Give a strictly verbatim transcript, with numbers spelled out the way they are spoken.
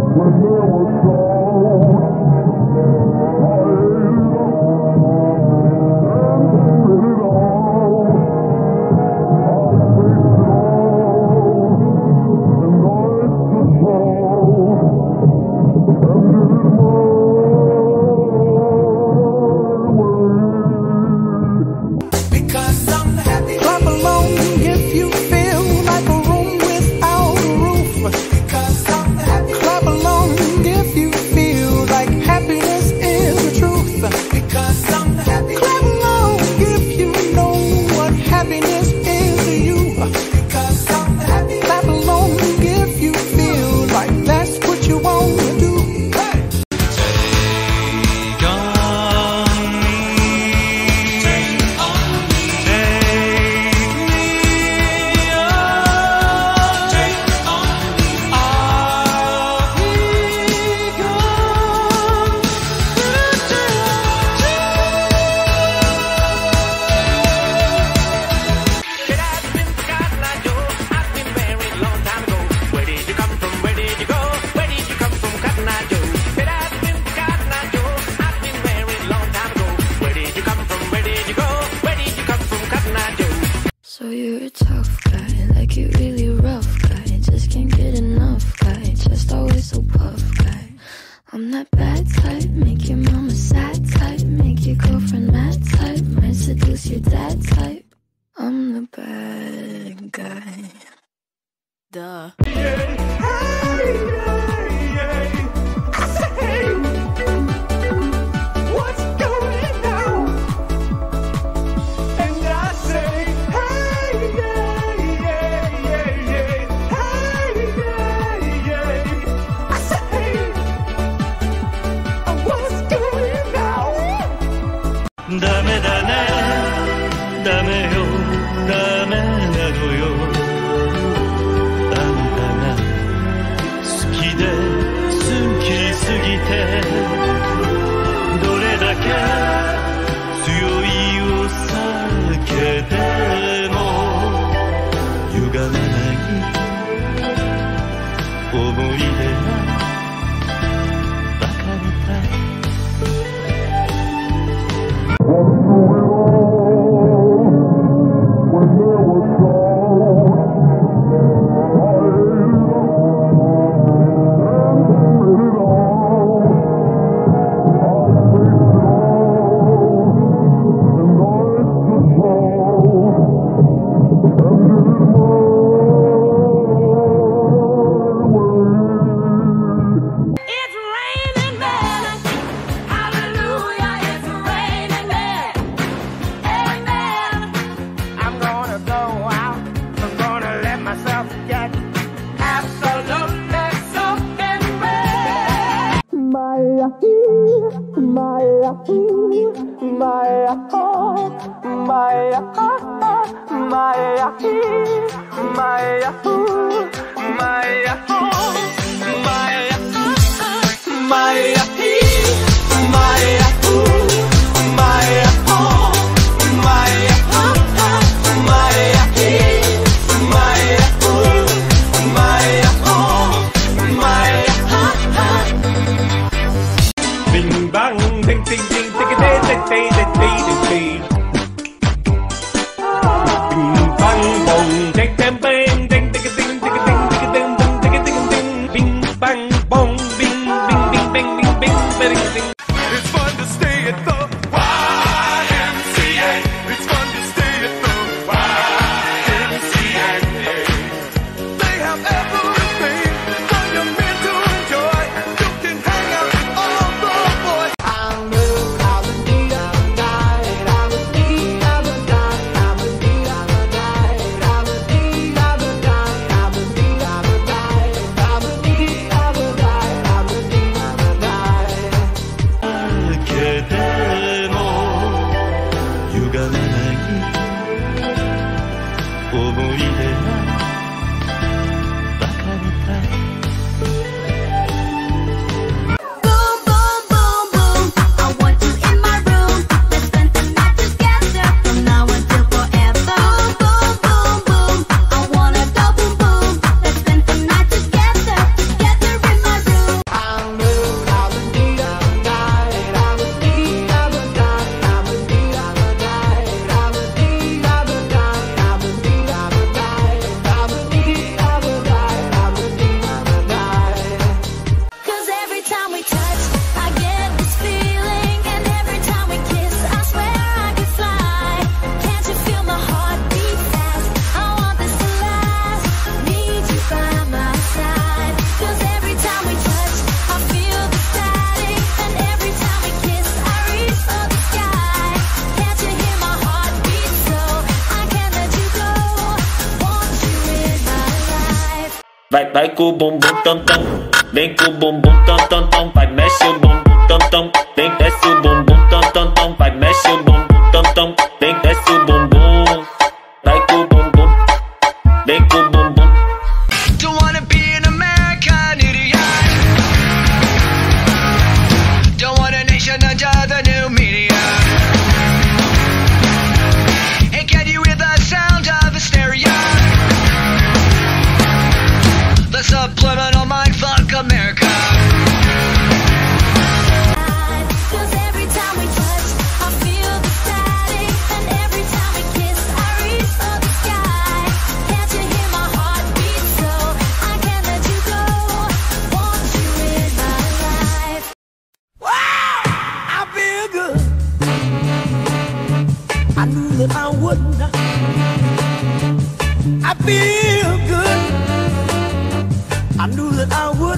So you're a tough guy, like you really rough guy. Just can't get enough guy, just always so puff guy. I'm that bad type, make your mama sad type, make your girlfriend mad type, might seduce your dad type. I'm the bad guy. Duh. ダメだねダメよダメなのよあんたが好きで好きすぎてどれだけ強いお酒でも歪まない思い出がバカみたいBang bong, take them bang, ding ding Vai, vai com o bumbum tam tam, vem com o bumbum tam tam tam, vai mexe o bumbum tam tam, vem desce o bumbum tam tam tam, vai mexe o bumbum tam tam, vem desce o bumbum, vai com o bumbum, vem com o bumbum. Don't wanna be an American idiot. Don't want a nation under the new media. Hey, can you hear the sound of hysteria? The subliminal mindfuck America. Cause every time we touch, I feel the static. And every time we kiss, I reach for the sky. Can't you hear my heartbeat? So I can't let you go. Want you in my life. Wow, I feel good. I knew that I wouldn't. I feel good. I knew that I would.